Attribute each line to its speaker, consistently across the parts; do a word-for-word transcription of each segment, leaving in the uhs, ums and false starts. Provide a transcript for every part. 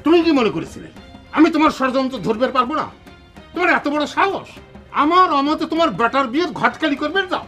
Speaker 1: তুমি কি মনে করেছিলে আমি তোমার ষড়যন্ত্র ধরবে পারবো না? তোমার এত বড় সাহস! আমার অমতে তোমার বেটার বিয়ের ঘটকালি করবে যাও।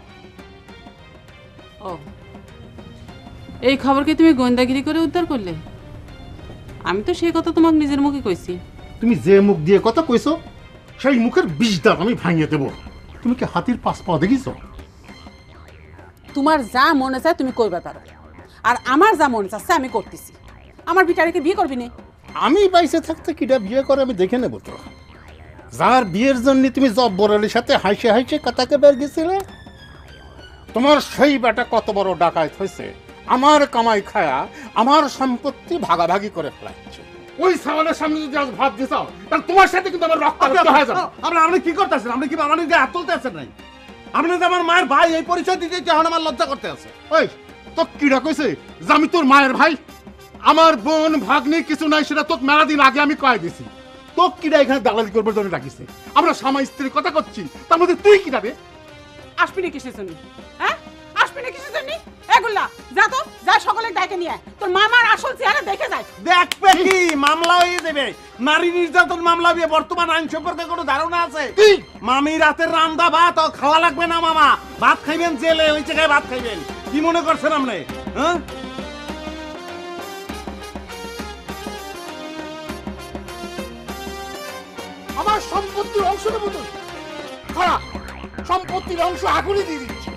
Speaker 2: ও, এই খবরকে তুমি গোয়েন্দাগিরি করে উদ্ধার করলে? আমি তো সেই কথা তোমাকে নিজের মুখে কইছি।
Speaker 1: তুমি যে মুখ দিয়ে কথা কইছো সেই মুখের বিষ দাঁত আমি ভাঙিয়ে দেবো। তুমি কি হাতির পাঁচ পা দেখিছো?
Speaker 2: তোমার যা মনে চায় তুমি কইবা পারো, আর আমার যা মনে চাচ্ছে আমি করতেছি। আমার বিটারিকে বিয়ে করবি না?
Speaker 1: আমি বাইসে থাকতে কিটা বিয়ে করে আমি দেখে নেবো তো। যার বিয়ের জন্য তুমি জব্বরের সাথে হাসে হাসে কথাকে বের গেছিলে, তোমার সেই বেটা কত বড় ডাকাত হয়েছে, আমার কামাই খায়া আমার সম্পত্তি ভাগাভাগি করে ফেলাচ্ছে। ওই সাওয়ালের সামনে যদি আজ ভাত দিছাও তাহলে তোমার সাথে কিন্তু আমার রক্ত হয়ে যাবে।
Speaker 3: আপনি আপনি কি করতেছেন? আপনি কি আমার দিকে হাত তুলতে আছেন? নাই আপনি যে আমার মায়ের ভাই এই পরিচয় দিতে এখন আমার লজ্জা করতে আছে।
Speaker 1: ওই তো কিরা কইছে যে আমি তোর মায়ের ভাই? আমার বোন ভাগ্নি কিছু নাই, সেটা তোকে মেলা দিন আগে আমি কয়ে দিছি। তোকে কিরা এখানে দালালি করবার জন্য ডাকিছে? আমরা স্বামী স্ত্রী কথা করছি, তার মধ্যে তুই কি যাবে?
Speaker 2: আসবি না কিসের জন্য? হ্যাঁ, আসবি না কিসের জন্য? এগুলা যা তো, যা সকলে ডাকে নিয়ে তোর মামার আসল চেহারা দেখে যায়।
Speaker 3: দেখবে কি মামলা হয়ে যাবে, নারী নির্যাতন মামলা দিয়ে বর্তমান আইন সম্পর্কে কোনো ধারণা আছে? মামি রাতের রান্দা ভাত খাওয়া লাগবে না মামা, ভাত খাইবেন জেলে, ওই জায়গায় ভাত খাইবেন। কি মনে করছেন আপনি? হ্যাঁ,
Speaker 1: আমার সম্পত্তির অংশ নেব তুই? খারাপ, সম্পত্তির অংশ আগুনে দিয়ে দিচ্ছি।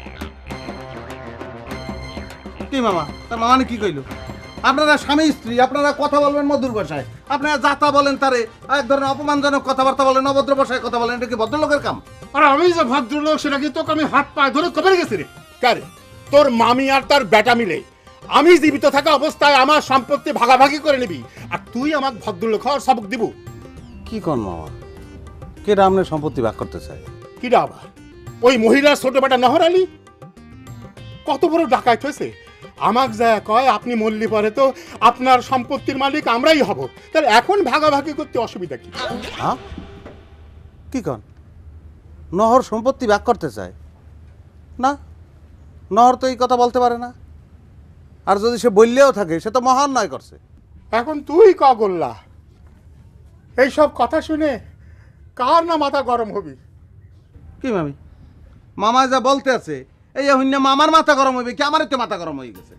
Speaker 3: কি মামা, তার মামানে কি কইলো? আপনারা স্বামী স্ত্রী, আপনারা কথা বলবেন মধুর ভাষায়, আপনারা যাতা বলেন তারে এক ধরনের অপমানজনক কথাবার্তা বলেন, অভদ্র ভাষায় কথা বলেন, এটা কি ভদ্রলোকের কাম?
Speaker 1: আর আমি যে ভদ্রলোক সেটা কি তোকে আমি হাত পায়ে ধরে কবে গেছি রে? কারে তোর মামি আর তার বেটা মিলে আমি জীবিত থাকা অবস্থায় আমার সম্পত্তি ভাগাভাগি করে নিবি, আর তুই আমাকে ভদ্রলোক হওয়ার সবক দিব?
Speaker 3: কি কন মামা, কেডা আপনার সম্পত্তি ভাগ করতে চায়?
Speaker 1: কিরা আবার ওই মহিলার ছোট বেটা নহর আলী? কত বড় ডাকাত হয়েছে! আমাক যা কয় আপনি মল্লি পরে তো আপনার সম্পত্তির মালিক আমরাই হব, তাহলে এখন ভাগাভাগি করতে অসুবিধা কি?
Speaker 3: হ্যাঁ, কি কন, নহর সম্পত্তি ভাগ করতে চায়? না, নহর তো এই কথা বলতে পারে না, আর যদি সে বললেও থাকে সে তো মহান নয় করছে।
Speaker 1: এখন তুই ক গোল্লা, এইসব কথা শুনে কার না মাথা গরম হবি?
Speaker 3: কি মামি, মামা যা বলতে আছে এই হইনা মামার মাথা গরম হইবে কি আমারই তো মাথা গরম হয়ে গেছে।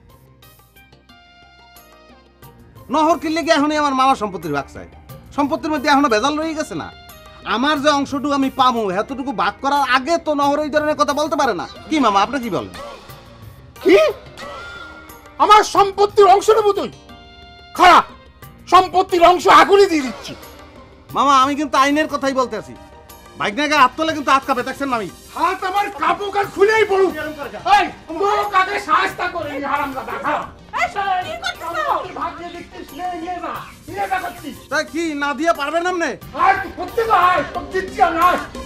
Speaker 3: নহর কিনলে গিয়ে এখনই আমার মামার সম্পত্তির ভাগ চাই, সম্পত্তির মধ্যে এখনো ভেজাল রয়ে গেছে না? আমার যে অংশটুকু আমি পাবো এতটুকু ভাগ করার আগে তো নহর এই ধরনের কথা বলতে পারে না। কি মামা, আপনি কি বলেন?
Speaker 1: কি আমার সম্পত্তির অংশ নেব তুই? খারাপ, সম্পত্তির অংশ আগুনে দিয়ে দিচ্ছি।
Speaker 3: মামা আমি কিন্তু আইনের কথাই বলতে আছি, বাইক নাকি হাত তোলে কিন্তু হাত কাঁপে, দেখছেন মামি?
Speaker 1: হাত আমার কাপু কান খুলেই পড়ু। এই তোর কাকে শাস্তা করে এই হারামজাদা খারাপ।
Speaker 2: এই কি করতেছো?
Speaker 1: ভাগ্যে দেখছিস নে নিয়ে না নিয়ে যা করছিস।
Speaker 3: তাই কি না দিয়ে পারবেন আপনি?
Speaker 1: আর তুই করতে যা, তোর দিচ্ছি আমি।